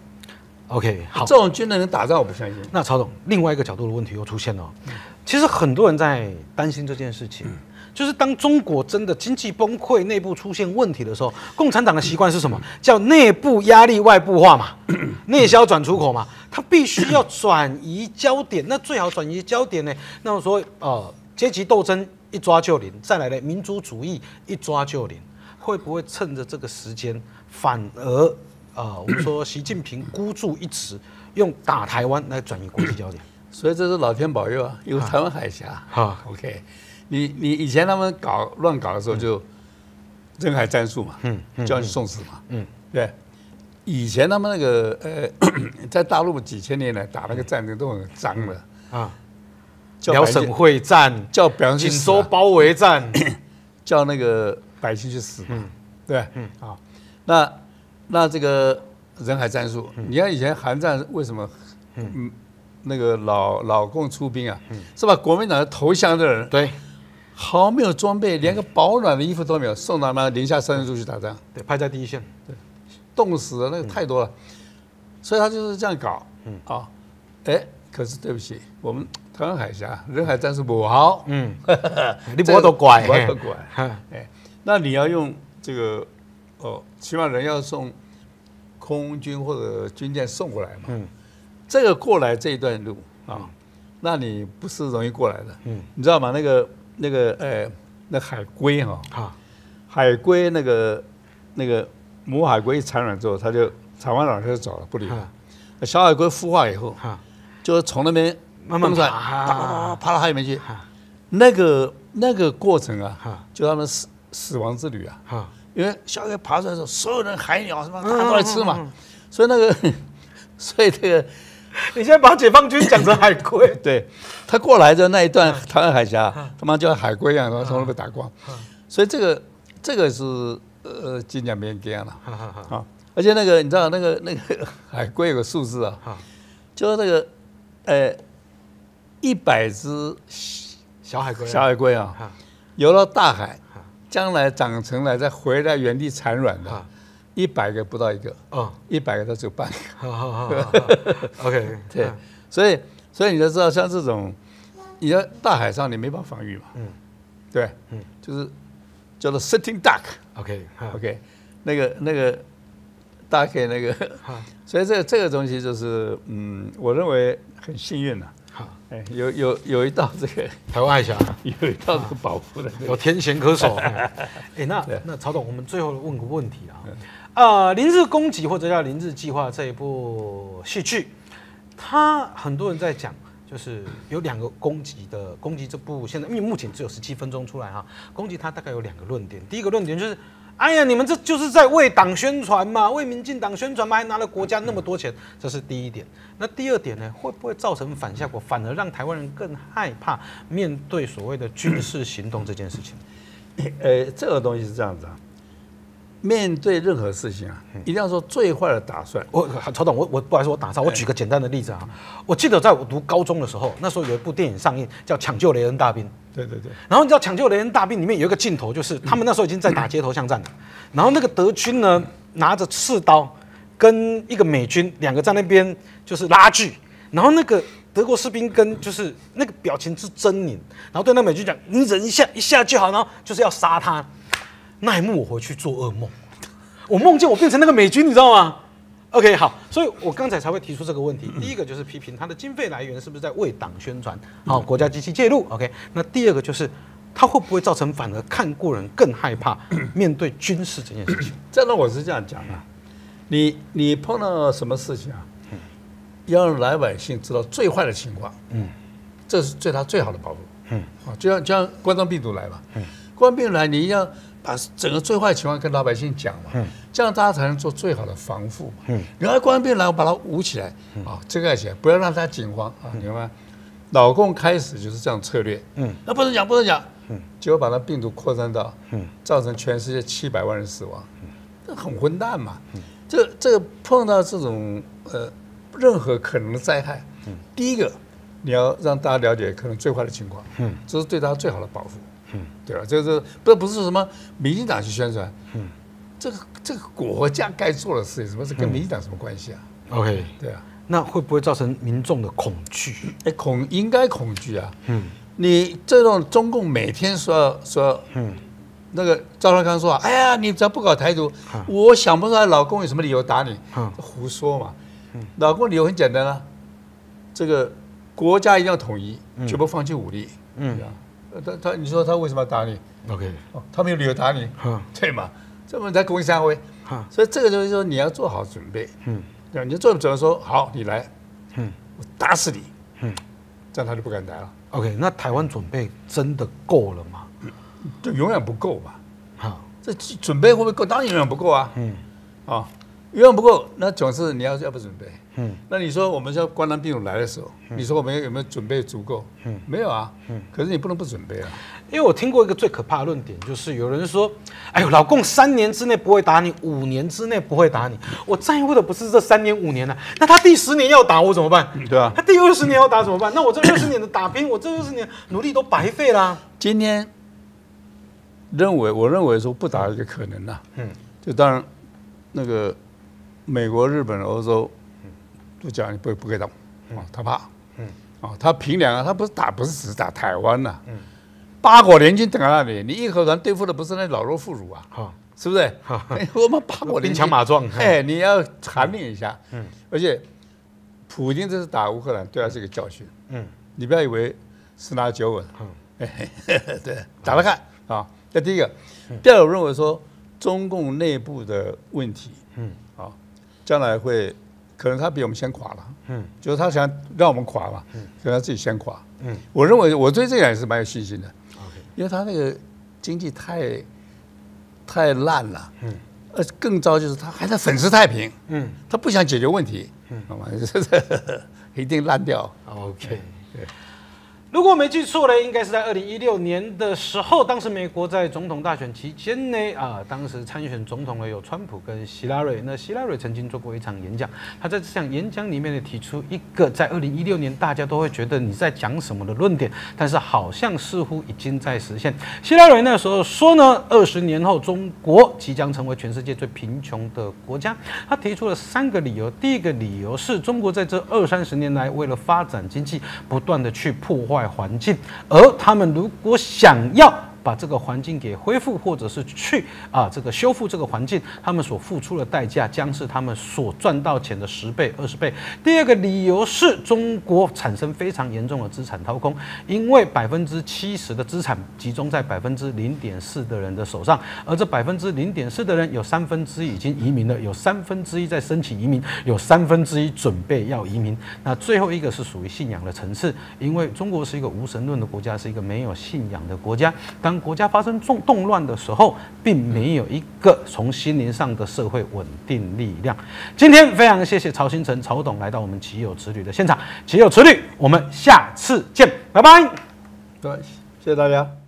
OK， 好， 这种军人能打仗，我不相信。 那曹总，另外一个角度的问题又出现了。嗯、其实很多人在担心这件事情，嗯、就是当中国真的经济崩溃、内部出现问题的时候，共产党的习惯是什么？叫内部压力外部化嘛，内销转出口嘛，它必须要转移焦点。那最好转移焦点呢？那我说，呃，阶级斗争一抓就灵，再来呢，民族主义一抓就灵，会不会趁着这个时间反而？啊、呃，我们说习近平孤注一掷，用打台湾来转移国际焦点， 所以这是老天保佑啊，有台湾海峡。好 ，OK， 你你以前他们搞乱搞的时候就人海战术嘛，嗯，叫你送死嘛，嗯，对。以前他们那个呃，在大陆几千年来打那个战争都很脏的啊， 辽沈会战， 叫百姓锦州包围战， 叫那个百姓去死嘛，嗯、对，嗯，好，那。那这个人海战术，你看以前韩战为什么，嗯，那个老老共出兵啊，是把国民党的投降的人， 对， 毫没有装备，连个保暖的衣服都没有，送到他们零下三十度去打仗， 对，派在第一线， 对，冻死的那个太多了，所以他就是这样搞，嗯啊， 哎，可是对不起，我们台湾海峡人海战术不好， 嗯，你不都怪， 不都怪，哎，那你要用这个哦，起码人要送空军或者军舰送过来嘛，嗯，这个过来这一段路啊，那你不是容易过来的，嗯，你知道吗？那个那个呃，那海龟哈，啊，海龟那个那个母海龟一产卵之后，它就产完卵它就走了，不理了。小海龟孵化以后，就是从那边慢慢爬，爬爬到海里面去。那个那个过程啊，就他们死死亡之旅啊。因为小海龟爬出来的时候，所有人海鸟什么大家都来吃嘛，所以那个，所以这个， 你现在把解放军讲成海龟， 对，他过来的那一段台湾海峡，他妈就像海龟一样，然后从那边打光。所以这个这个是呃，金奖别人这样了啊。而且那个你知道那个那个海龟有个数字啊，就是那个呃一百只小海龟小海龟啊，游到大海，将来长成来再回来原地产卵的，一百个不到一个，哦，一百个都只有半个。 OK， 对，所以所以你就知道像这种你在大海上你没办法防御嘛，嗯，对，嗯，就是叫做 sitting duck，OK OK， 那个那个。大家可以那个，所以这个这个东西就是，嗯，我认为很幸运了。好，哎，有有有一道这个台湾海峡， 有一道这个保护的， 有天险可守。哎，那那曹董，我们最后问个问题啊，呃，《零日攻击》或者叫《零日计划》这一部戏剧，它很多人在讲，就是有两个攻击的攻击这部，现在因为目前只有十七分钟出来哈，攻击它大概有两个论点，第一个论点就是。哎呀，你们这就是在为党宣传嘛，为民进党宣传嘛，还拿了国家那么多钱，这是第一点。那第二点呢，会不会造成反效果，反而让台湾人更害怕面对所谓的军事行动这件事情？ 呃，这个东西是这样子啊，面对任何事情啊，一定要说最坏的打算。 我曹董，我我不好意思，我打岔，我举个简单的例子啊，我记得在我读高中的时候，那时候有一部电影上映，叫《抢救雷恩大兵》。 对对对， 然后你知道《抢救雷恩大兵》里面有一个镜头，就是他们那时候已经在打街头巷战了，然后那个德军呢拿着刺刀，跟一个美军两个在那边就是拉锯，然后那个德国士兵跟就是那个表情是狰狞，然后对那美军讲：“你忍一下，一下就好。”然后就是要杀他。那一幕我回去做噩梦，我梦见我变成那个美军，你知道吗？ OK， 好，所以我刚才才会提出这个问题。第一个就是批评它的经费来源是不是在为党宣传，好，国家机器介入。OK， 那第二个就是它会不会造成反而看过人更害怕面对军事这件事情？ 这呢，我是这样讲啊，你你碰到什么事情啊，要让老百姓知道最坏的情况，嗯，这是对他最好的保护，嗯，啊，就像就像冠状病毒来嘛，嗯，冠状病毒来，你要把整个最坏的情况跟老百姓讲嘛，嗯，这样大家才能做最好的防护嘛，嗯，然后冠状病毒来，我把它捂起来，啊，遮盖起来，不要让它惊慌啊，明白吗？老共开始就是这样策略，嗯，那不能讲，不能讲，嗯，结果把那病毒扩散到，嗯，造成全世界七百万人死亡，嗯，这很混蛋嘛，嗯，这这个碰到这种呃任何可能的灾害，嗯，第一个你要让大家了解可能最坏的情况，嗯，这是对他最好的保护，嗯，对吧？这是不不是什么民进党去宣传，嗯，这个这个国家该做的事情，什么是跟民进党什么关系啊 ？OK， 对啊。 那会不会造成民众的恐惧？ 哎，恐应该恐惧啊！嗯，你这种中共每天说说，嗯，那个赵少康说，哎呀，你只要不搞台独，我想不出来老公有什么理由打你，胡说嘛！老公理由很简单啊，这个国家一定要统一，绝不放弃武力。嗯，他他你说他为什么要打你 ？OK， 他没有理由打你，对嘛？这么在公益相威，所以这个就是说你要做好准备。嗯。你就做准备说好，你来，嗯，我打死你，嗯，这样他就不敢来了。 OK， 那台湾准备真的够了吗？ 就永远不够吧？好，这准备会不会够？当然永远不够啊。嗯，啊，永远不够，那总是你要要不准备。嗯，那你说我们叫冠状病毒来的时候，你说我们有没有准备足够？嗯，没有啊。嗯，可是你不能不准备啊。 因为我听过一个最可怕的论点，就是有人说：“哎呦，老共三年之内不会打你，五年之内不会打你。我在乎的不是这三年五年啊，那他第十年要打我怎么办？ 对啊， 他第二十年要打怎么办？那我这二十年的打拼，我这二十年努力都白费啦。 今天认为，我认为说不打一个可能呐，嗯，就当然那个美国、日本、欧洲都讲你不不可以打， 哦，他怕，嗯，哦，他平凉啊，他不是打，不是只打台湾呐，嗯，八国联军等在那里，你义和团对付的不是那老弱妇孺啊，好，是不是？我们八国联军兵强马壮， 哎，你要handle一下，嗯，而且普京这次打乌克兰对他是一个教训，嗯，你不要以为十拿九稳，嗯，对，打来看啊，这第一个，第二，我认为说中共内部的问题，嗯，啊，将来会。可能他比我们先垮了，嗯，就是他想让我们垮嘛，嗯，可能他自己先垮，嗯，我认为我对这个也是蛮有信心的 ，OK， 因为他那个经济太太烂了，嗯，呃，更糟就是他还在粉饰太平，嗯，他不想解决问题，嗯，好吗？一定烂掉 ，OK， 对。如果没记错呢，应该是在二零一六年的时候，当时美国在总统大选期间呢，啊，当时参选总统的有川普跟希拉蕊。那希拉蕊曾经做过一场演讲，他在这场演讲里面呢提出一个在二零一六年大家都会觉得你在讲什么的论点，但是好像似乎已经在实现。希拉蕊那时候说呢，二十年后中国即将成为全世界最贫穷的国家。他提出了三个理由，第一个理由是中国在这二三十年来为了发展经济，不断的去破坏环境，而他们如果想要把这个环境给恢复，或者是去啊这个修复这个环境，他们所付出的代价将是他们所赚到钱的十倍、二十倍。第二个理由是中国产生非常严重的资产掏空，因为百分之七十的资产集中在百分之零点四的人的手上，而这百分之零点四的人有三分之一已经移民了，有三分之一在申请移民，有三分之一准备要移民。那最后一个是属于信仰的层次，因为中国是一个无神论的国家，是一个没有信仰的国家。当国家发生动动乱的时候，并没有一个从心灵上的社会稳定力量。今天非常谢谢曹兴诚曹董来到我们岂有此理的现场，岂有此理，我们下次见，拜拜。 对，谢谢大家。